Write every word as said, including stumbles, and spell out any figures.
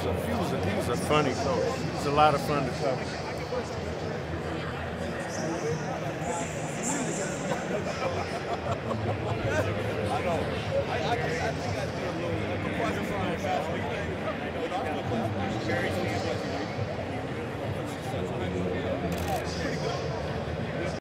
was a he was a, he was a funny coach. He was a lot of fun to cover.